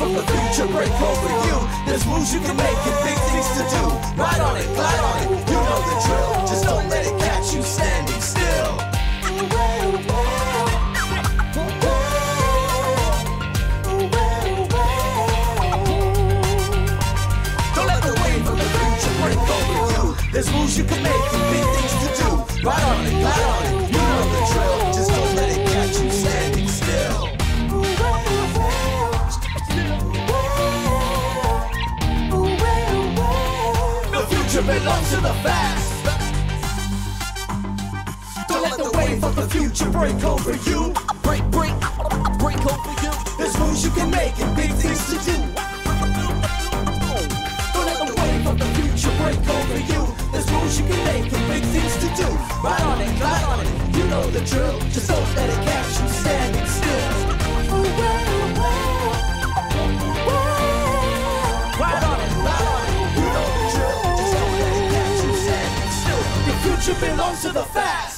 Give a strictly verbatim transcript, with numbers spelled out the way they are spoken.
from the future break over you. There's moves you can make and big things to do. Ride on it, glide on it, you know the drill. Just don't let it catch you standing still. Don't let the wave of the future break over you. There's moves you can make and big things to do. Ride on it, glide on it, you know the drill. Just don't let it catch you standing still. The future belongs to the fast. Don't let the wave of the future break over you. Break, break, break over you. There's moves you can make and big things to do. Don't let the wave of the future break over you. There's moves you can make and big things to do. Ride on it, glide on it, you know the drill. Just don't let it catch you standing still. Ride on it, glide on it, you know the drill. Just don't let it catch you standing still. The future belongs to the fast.